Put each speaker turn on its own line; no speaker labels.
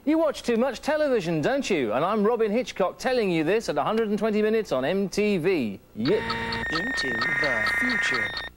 You watch too much television, don't you? And I'm Robyn Hitchcock telling you this at 120 minutes on MTV. Yep.
Into the future.